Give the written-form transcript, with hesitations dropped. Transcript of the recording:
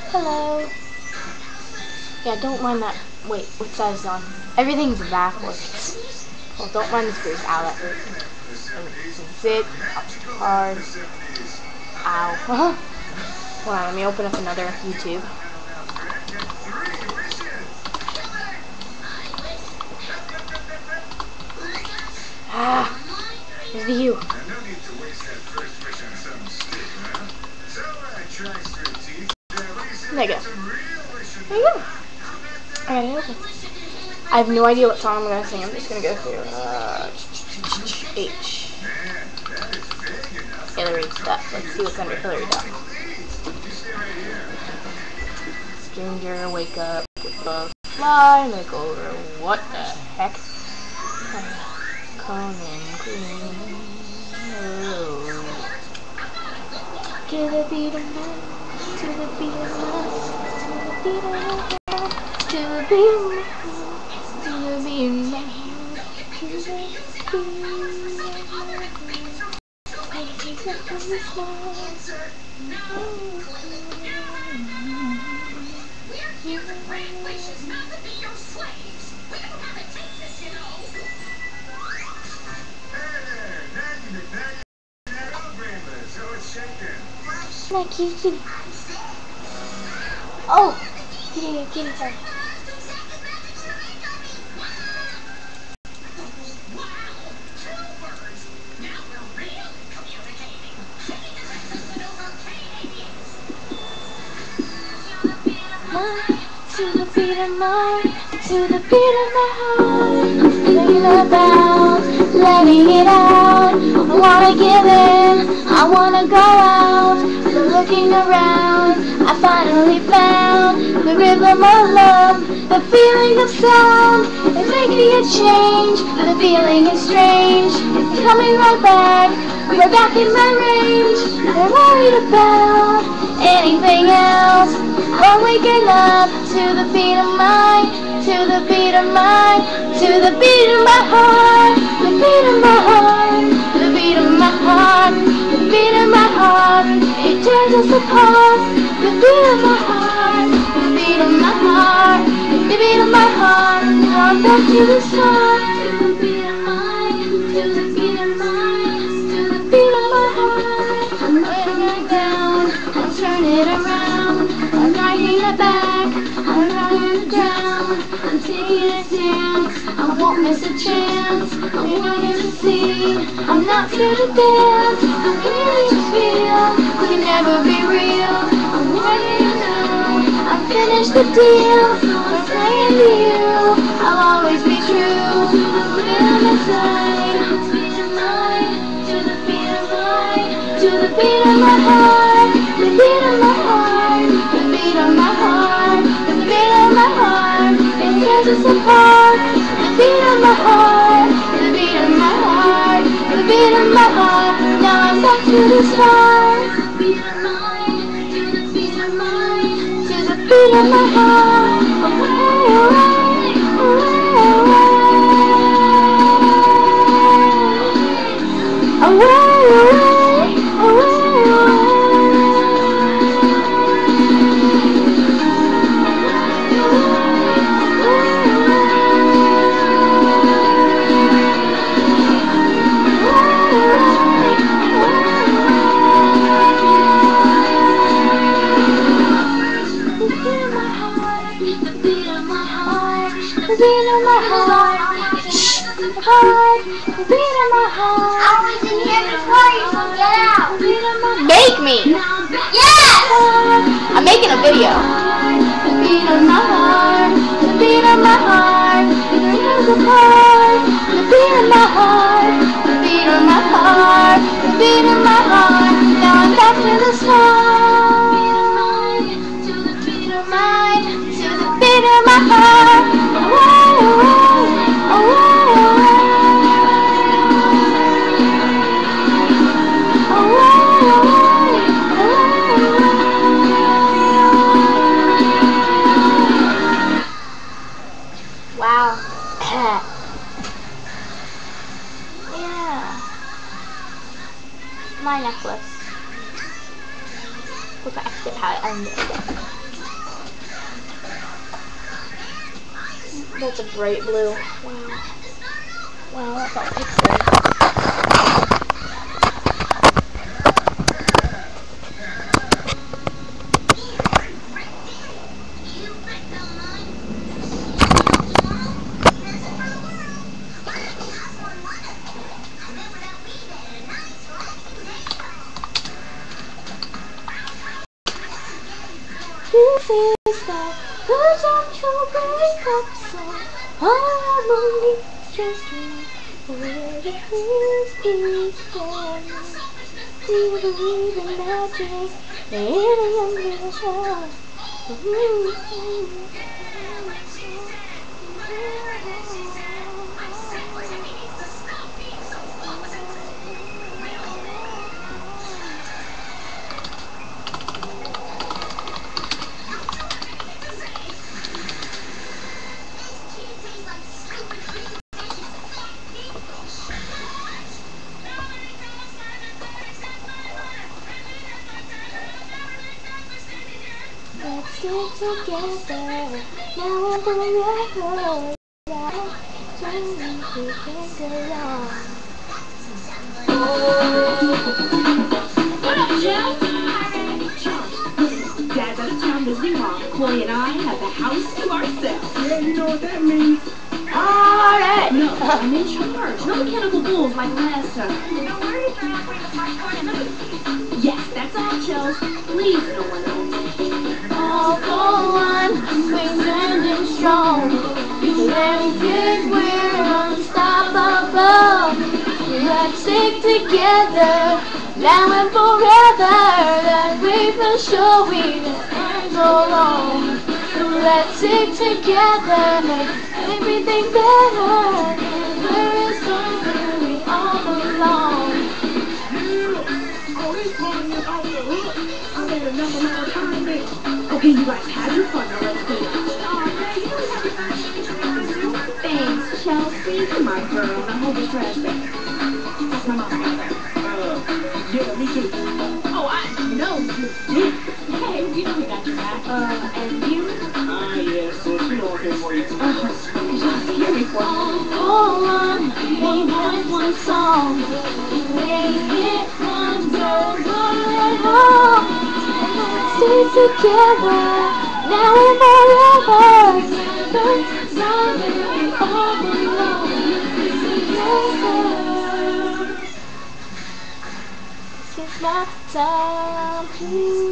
Hello. Yeah, don't mind that. Wait, which side is on? Everything's backwards. Well, don't mind this brief outlet. Zip, hard. Ow. Hold on, let me open up another YouTube. Ah, here's the U. There you go. There you go. I got it open. I have no idea what song I'm going to sing. I'm just going to go through H. Hillary Duff. Let's see what's under Hillary Duff. Stranger, wake up with bugs fly, look over. What the heck? Coming green. To the beat of my, to the beat of my, to the beat of my, to the beat of my, to the beat of my, to the beat of kitty. Oh, kitty, sorry. To the beat of my, to the beat of my heart, thinking about letting it out. I wanna give in, I wanna go out. So looking around, I finally found the rhythm of love, the feeling of sound. It's making a change, the feeling is strange. It's coming right back, we're back in my range. I'm worried about anything else. I'm waking up to the beat of mine, to the beat of mine, to the beat of my heart, the beat of my heart, the beat of my heart, the beat of my heart. It tears us apart. The beat of my heart, the beat of my heart, the beat of my heart. Now I'm back to the start. To the beat of mine, to the beat of mine, to the beat of my heart. I'm laying it down, I'm turning it around. I'm dragging it back, I'm running it down. I'm taking a dance, I won't miss a chance. I'm here to see, I'm not scared to dance. I'm here to feel, we can never be real. I'm letting you know, I've finished the deal. I'm saying to you, I'll always be true. I'm feeling inside, to the beat of mine, to the beat of mine, to the beat of my heart, the beat of my heart, the beat of my heart, the beat of my heart. It tears us apart. The beat of my heart, the beat of my heart, the beat of my heart. Now I'm back to the start. To the beat of mine, to the beat of mine, to the beat of my heart. Away, away, away, away, away, away, away. The beat of my heart, the beat of my heart. I was in here before you, so get out. Make me! Yes! I'm making a video. The beat of my heart, the beat of my heart, it tears apart. The beat of my heart, the beat of my heart, the beat of my heart. Now I'm back to the start. To the beat of mine, to the beat of my heart. Away, away, away, Wow. Yeah. My necklace. Look at how it ended. That's a bright blue. Wow. Wow, that's all pixelated. This is the good actual breakup song. Harmony, just where the peace is gone. Do you believe in magic? Any ambition? Let's stick together, now and forever. Yeah, so we can go on. What up, Joe? Dad's out of town visiting Mom. Chloe and I have the house to ourselves. Yeah, you know what that means. Alright! No, I'm in charge. No mechanical bulls like last time. No worries, we're not going to popcorn in the movie. Yes, that's all, Joe. Please, no one else. All for one, we're standing strong. Letting kids, we're unstoppable. Let's stick together, now and forever. That we for sure we can go wrong. So let's stick together, make everything better. There is something we all belong. Oh, they calling me about the hook. I made enough amount of time, bitch. Okay, you guys have your fun. Now let's clean up. Oh, man, you always have your back to me. Thanks, Chelsea. You're my girl. Now hold the trash back. That's my mom. Yeah, me too. Oh, I know you did. Hey, you know we got your back. And you? Yeah, sis, you know I came for you. You just hear me for All one, we have one song. Make it one, don't go at home. Let's stay together, now and forever. There's something we all belong. Together. This is my time, please.